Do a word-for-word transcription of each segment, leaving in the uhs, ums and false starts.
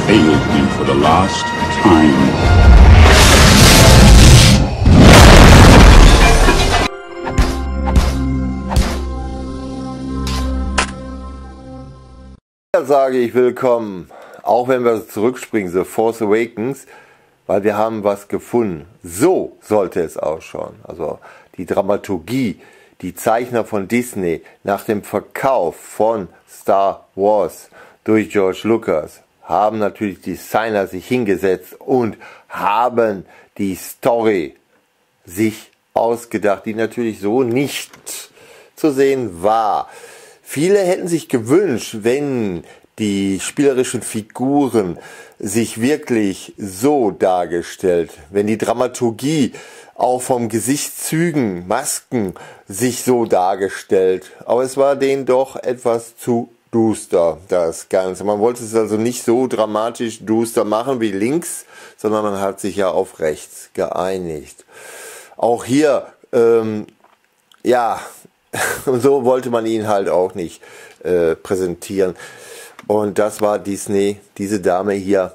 failed me for the last time. Da sage ich willkommen, auch wenn wir zurückspringen, The Force Awakens, weil wir haben was gefunden. So sollte es ausschauen. Also die Dramaturgie, die Zeichner von Disney nach dem Verkauf von Star Wars durch George Lucas haben natürlich die Designer sich hingesetzt und haben die Story sich ausgedacht, die natürlich so nicht zu sehen war. Viele hätten sich gewünscht, wenn die spielerischen Figuren sich wirklich so dargestellt, wenn die Dramaturgie auch vom Gesichtszügen, Masken sich so dargestellt. Aber es war denen doch etwas zu duster, das Ganze. Man wollte es also nicht so dramatisch duster machen wie links, sondern man hat sich ja auf rechts geeinigt. Auch hier, ähm, ja, so wollte man ihn halt auch nicht äh, präsentieren. Und das war Disney, diese Dame hier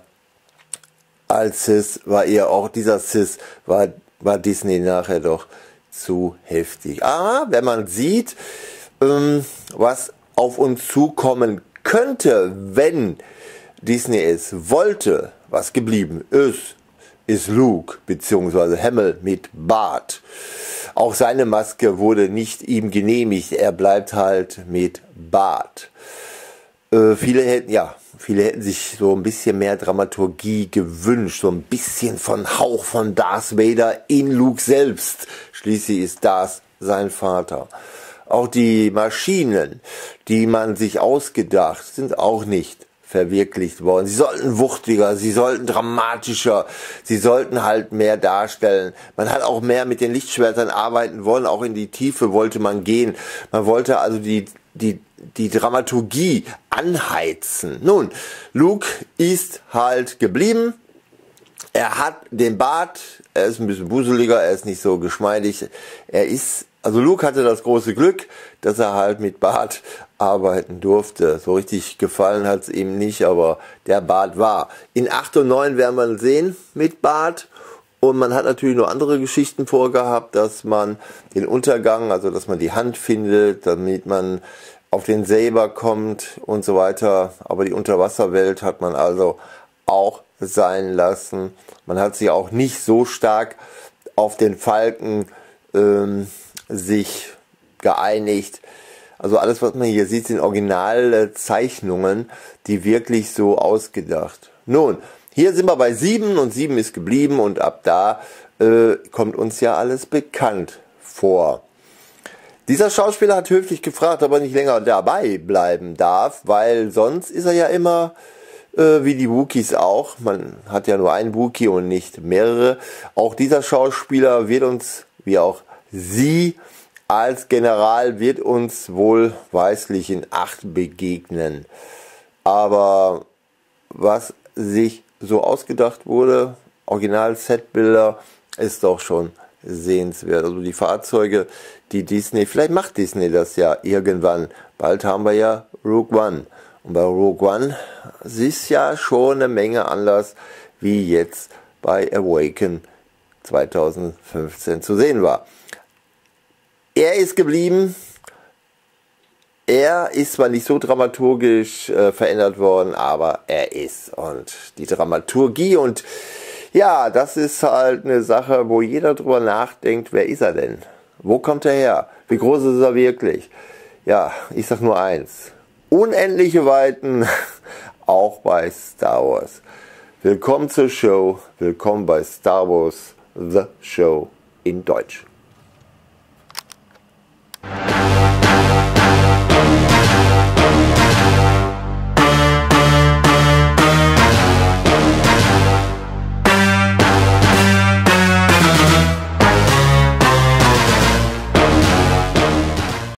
als Sis, war ihr auch, dieser Sis war, war Disney nachher doch zu heftig. Aber wenn man sieht, ähm, was auf uns zukommen könnte, wenn Disney es wollte, was geblieben ist, ist Luke bzw. Hamill mit Bart. Auch seine Maske wurde nicht ihm genehmigt, er bleibt halt mit Bart. Äh, viele hätten, ja, viele hätten sich so ein bisschen mehr Dramaturgie gewünscht, so ein bisschen von Hauch von Darth Vader in Luke selbst. Schließlich ist Darth sein Vater. Auch die Maschinen, die man sich ausgedacht, sind auch nicht verwirklicht worden. Sie sollten wuchtiger, sie sollten dramatischer, sie sollten halt mehr darstellen. Man hat auch mehr mit den Lichtschwertern arbeiten wollen, auch in die Tiefe wollte man gehen. Man wollte also die, die, die Dramaturgie anheizen. Nun, Luke ist halt geblieben. Er hat den Bart, er ist ein bisschen buseliger, er ist nicht so geschmeidig. Er ist, also Luke hatte das große Glück, dass er halt mit Bart arbeiten durfte. So richtig gefallen hat es ihm nicht, aber der Bart war. In acht und neun werden wir sehen mit Bart. Und man hat natürlich noch andere Geschichten vorgehabt, dass man den Untergang, also dass man die Hand findet, damit man auf den Saber kommt und so weiter. Aber die Unterwasserwelt hat man also auch sein lassen. Man hat sich auch nicht so stark auf den Falken ähm, sich geeinigt. Also alles, was man hier sieht, sind Originalzeichnungen, die wirklich so ausgedacht. Nun, hier sind wir bei sieben und sieben ist geblieben und ab da äh, kommt uns ja alles bekannt vor. Dieser Schauspieler hat höflich gefragt, ob er nicht länger dabei bleiben darf, weil sonst ist er ja immer, äh, wie die Wookiees auch, man hat ja nur einen Wookie und nicht mehrere. Auch dieser Schauspieler wird uns, wie auch sie, als General wird uns wohl weislich in acht begegnen. Aber was sich so ausgedacht wurde, Original-Setbilder, ist doch schon sehenswert. Also die Fahrzeuge, die Disney, vielleicht macht Disney das ja irgendwann. Bald haben wir ja Rogue One. Und bei Rogue One ist ja schon eine Menge anders, wie jetzt bei Awaken zweitausendfünfzehn zu sehen war. Er ist geblieben, er ist zwar nicht so dramaturgisch äh, verändert worden, aber er ist. Und die Dramaturgie und ja, das ist halt eine Sache, wo jeder drüber nachdenkt, wer ist er denn? Wo kommt er her? Wie groß ist er wirklich? Ja, ich sag nur eins, unendliche Weiten, auch bei Star Wars. Willkommen zur Show, willkommen bei Star Wars The Show in Deutsch. You